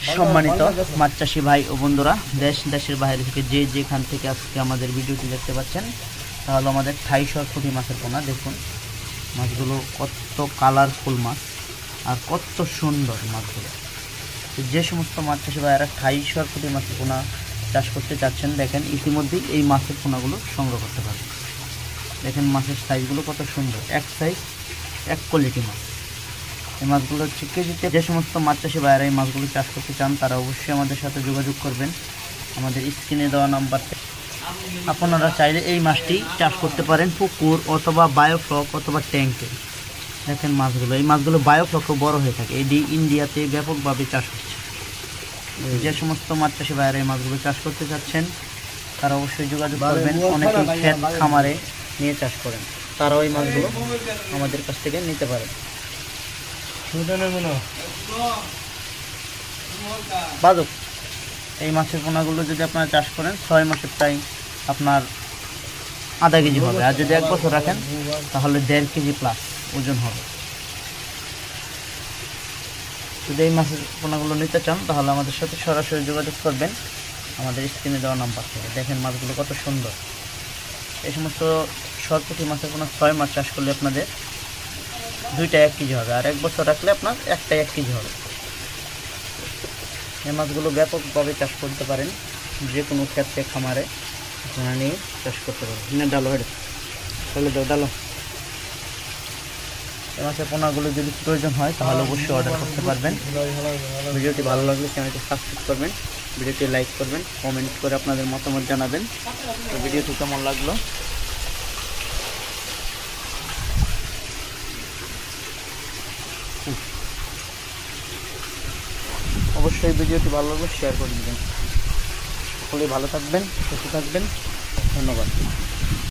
সম্মানিত মাছ চাষি ভাই ও বন্ধুরা, দেশের বাইরে থেকে যে যেখান থেকে আজকে আমাদের ভিডিওটি দেখতে পাচ্ছেন, তাহলে আমাদের থাই সরপুঁটি মাছের পোনা দেখুন। মাছগুলো কত কালারফুল মাছ আর কত সুন্দর মাছগুলো। যে সমস্ত মাছ চাষি ভাইয়েরা থাই সরপুঁটি মাছের পোনা চাষ করতে চাচ্ছেন, দেখেন ইতিমধ্যেই এই মাছের পোনাগুলো সংগ্রহ করতে পারবেন। দেখেন মাছের সাইজগুলো কত সুন্দর, এক সাইজ এক কোয়ালিটি মাছ। এই মাছগুলো হচ্ছে কেজিতে। যে সমস্ত মাছ চাষি ভাইয়েরা এই মাছগুলো চাষ করতে চান, তারা অবশ্যই আমাদের সাথে যোগাযোগ করবেন আমাদের স্ক্রিনে দেওয়া নাম্বার থেকে। আপনারা চাইলে এই মাছটি চাষ করতে পারেন পুকুর অথবা বায়োফ্লক অথবা ট্যাঙ্কে। দেখেন মাছগুলো, এই মাছগুলো বায়োফ্লকও বড় হয়ে থাকে। এটি ইন্ডিয়াতে ব্যাপকভাবে চাষ হচ্ছে। যে সমস্ত মাছ চাষি ভাইয়েরা এই মাছগুলো চাষ করতে চাচ্ছেন, তারা অবশ্যই যোগাযোগ করবেন। অনেকেই ক্ষেত খামারে নিয়ে চাষ করেন, তারাও এই মাছগুলো আমাদের কাছ থেকে নিতে পারেন। বাদক এই মাছের পোনাগুলো যদি আপনারা চাষ করেন 6 মাসের প্রায় আপনার আধা কেজি হবে, আর যদি 1 বছর রাখেন তাহলে 1.5 কেজি প্লাস ওজন হবে। যদি এই মাছের পোনাগুলো নিতে চান তাহলে আমাদের সাথে সরাসরি যোগাযোগ করবেন আমাদের স্ক্রিনে দেওয়া নাম্বার থেকে। দেখেন মাছগুলো কত সুন্দর। এই সমস্ত সরপুঁটি মাছের পোনা 6 মাস চাষ করলে আপনাদের 2টা 1 কেজি হবে, আর 1 বছর রাখলে আপনার 1টাই 1 কেজি হবে। এই মাছগুলো ব্যাপকভাবে চাষ করতে পারেন, যে কোনো ক্ষেত্রে খামারে আপনারা নিয়ে চাষ করতে পারেন। ডালো হেঁটে চলে দাও, ডালো। এই মাছের পোনাগুলো যদি প্রয়োজন হয় তাহলে অবশ্যই অর্ডার করতে পারবেন। ভিডিওটি ভালো লাগলে চ্যানেলটি সাবস্ক্রাইব করবেন, ভিডিওটি লাইক করবেন, কমেন্ট করে আপনাদের মতামত জানাবেন। তো ভিডিওটি কেমন লাগলো অবশ্যই ভিডিওটি ভালো লাগলে শেয়ার করে দেবেন। সকলেই ভালো থাকবেন, সুস্থ থাকবেন। ধন্যবাদ।